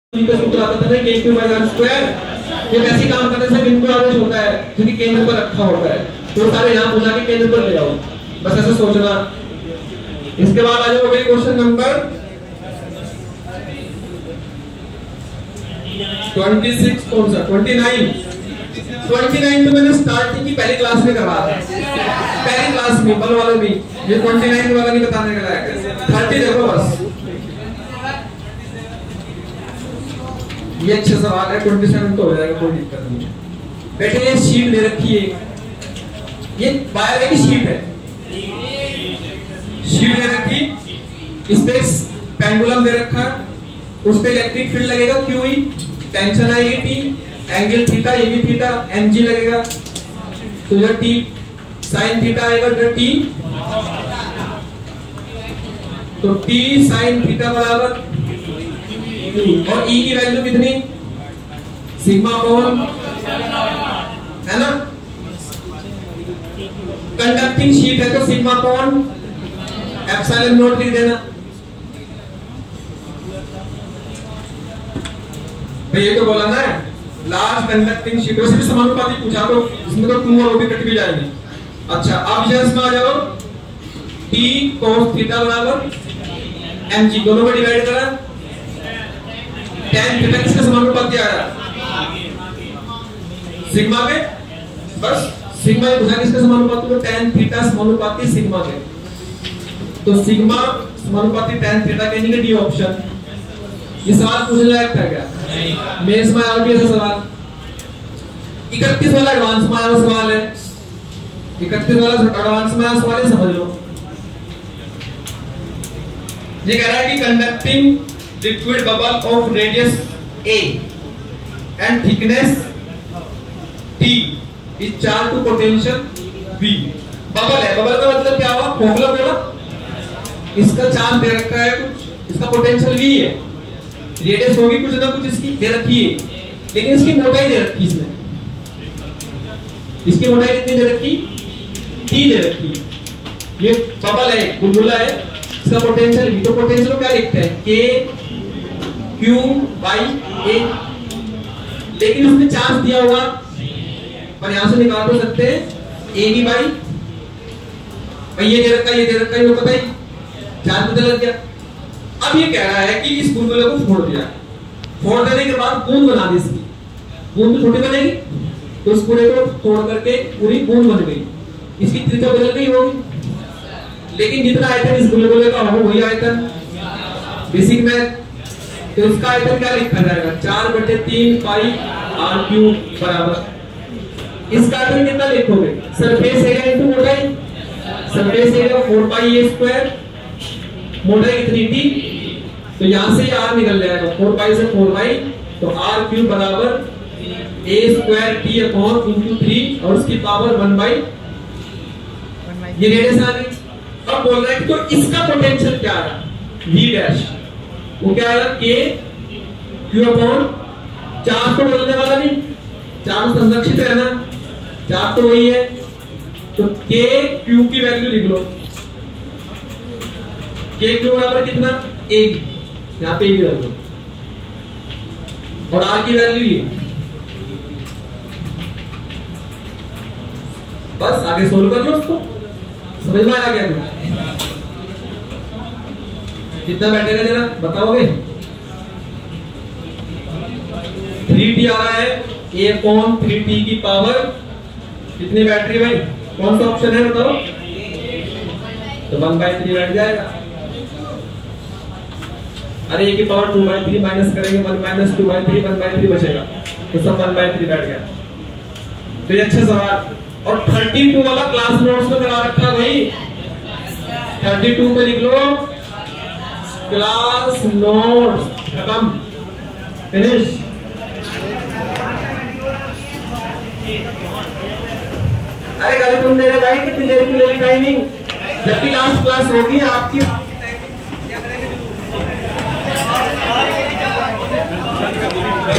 का सूत्र आता था ना कि k2/r²। ये कैसे काम करते हैं? बिंदु आवेश होता है जो कि केंद्र पर रखा होता है, तो सारे यहां बुला के केंद्र पर ले जाओ, बस ऐसा सोचना। इसके बाद आ जाओगे क्वेश्चन नंबर 26। कौन सा 29 तो मैंने स्टार्टिंग की पहली क्लास में करवाया था, पहली क्लास में बल वाले में। ये 29 वाला नहीं बताने का लायक है। 30 देखो बस, ये अच्छा सवाल है। 27 तो हो जाएगा, कोई दिक्कत नहीं है। बेटे ये शीट दे रखी है, ये बायो की शीट है, शीट दे रखी, इस पे पेंडुलम दे रखा, उस पे इलेक्ट्रिक फील्ड लगेगा QE, टेंशन आएगी T, एंगल थीटा, ये भी थीटा, mg लगेगा, तो इधर T sin थीटा आएगा, इधर T, तो T sin थीटा बराबर, और E की वैल्यू कितनी? सिग्मा अपॉन, है ना? कंडक्टिंग शीट है तो सिग्मा अपॉन एप्सिलॉन नॉट लिख देना। भाई ये तो बोला ना लार्ज कंडक्टिंग शीट, वैसे भी समानुपाती पूछा तो इसमें तो 2 और भी कट भी जाएंगे। अच्छा अब यहां इसमें आ जाओ, T cos थीटा बराबर mg, दोनों में डिवाइड करा, tan थीटा किसके समानुपाती आया? सिग्मा के, बस सिग्मा पूछा किसके समानुपाती? तो tan थीटा समानुपाती सिग्मा के, तो सिग्मा समानुपाती tan थीटा के, नहीं डी ऑप्शन। ये सवाल पूछने लायक था क्या? मेंस में आया भी ऐसा सवाल। 31 वाला एडवांस में आया सवाल है, 31 वाला एडवांस में आया सवाल है, समझ लो। ये कह रहा है कि conducting liquid bubble of radius a and thickness t is charged to potential v। Bubble है, बबल का मतलब क्या हुआ? खोखला बोला, इसका चार्ज दे रखा है कुछ, इसका पोटेंशियल v है, रेडियस होगी कुछ ना कुछ इसकी दे रखी है, लेकिन इसकी मोटाई दे रखी, इसमें इसकी मोटाई कितनी दे रखी? t दे रखी। ये बबल है, बुलबुला है, इसका पोटेंशियल v, तो पोटेंशियल को क्या लिखते हैं? k Q/A, लेकिन उसने चार्ज दिया हुआ, पर यहां से निकाल तो सकते हैं AB बाई, ये दे रखा, ये दे रखा, ये पता ही चार्ज पता लग गया। अब ये कह रहा है कि इस बुलबुले को फोड़ दिया, फोड़ देने के बाद बूंद बना दी, इसकी बूंद तो छोटी बनेगी, तो उस पूरे को तोड़ करके पूरी बूंद बन गई, इसकी त्रिज्या बदल गई होगी, लेकिन जितना आयतन इस बुलबुले का हो वही आयतन बेसिक में, तो इसका आयतन क्या लिखा जाएगा? 4/3 पाई r³ बराबर, इसका आयतन कितना लिखोगे? सरफेस एरिया इनटू मोटाई, सरफेस एरिया 4πa², मोटाई कितनी t, तो यहां से r निकल जाएगा, 4π से 4y, तो r³ बराबर a²t/3 और उसकी पावर 1/, ये रेडियस आ गई। अब बोल रहा है कि तो इसका पोटेंशियल क्या है? v', वो क्या आएगा? K Q/, चार्ज तो बदलने वाला नहीं, चार्ज संरक्षित है ना, चार्ज तो वही है, तो K Q की वैल्यू लिख लो, K Q बराबर कितना? 1, यहाँ पे भी रख लो, और R की वैल्यू ये, बस आगे सोल्व कर लो उसको। समझ में आ गया? कितना बैठेगा जरा बताओगे? 3t आ रहा है, a/3t की पावर कितनी बैटरी भाई? कौन सा ऑप्शन है बताओ? तो 1/3 बैठ जाएगा। अरे a की पावर 2/3 माइनस करेंगे, 1 - 2/3, 1/3 बचेगा, तो सब 1/3 बैठ गया। तो ये अच्छा सवाल। और 32 वाला क्लास नोट्स में करा रखा भाई, 32 पे लिख लो क्लास नोट्स, खत्म, फिनिश। अरे कल तुम मेरे भाई कितनी देर की लेगी टाइमिंग? जब भी लास्ट क्लास होगी आपकी